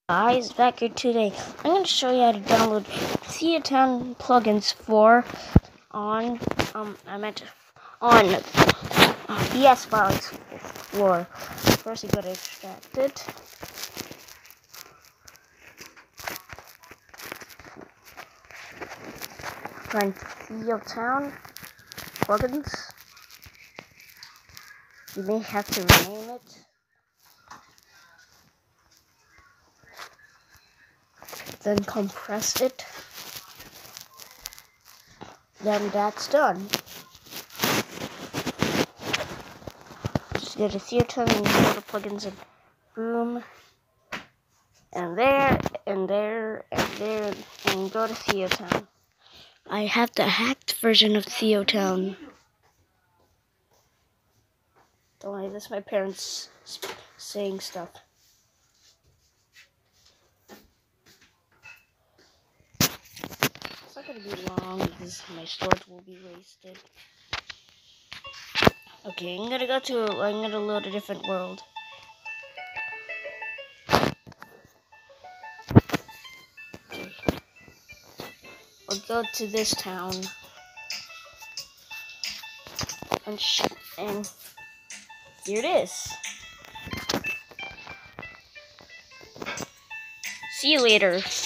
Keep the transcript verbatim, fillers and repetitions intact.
Guys, back here today. I'm going to show you how to download Theotown plugins for on um I meant on uh, E S File Explorer. First, you got to extract it. Find Theotown plugins. You may have to rename it. Then compress it. Then that's done. Just go to Theotown and go to plugins and boom. And there, and there, and there, and go to Theotown. I have the hacked version of Theotown. Don't worry, that's my parents saying stuff. It's not going to be long because my storage will be wasted. Okay, I'm going to go to, I'm going to load a different world. Okay. I'll go to this town. And, sh and here it is. See you later.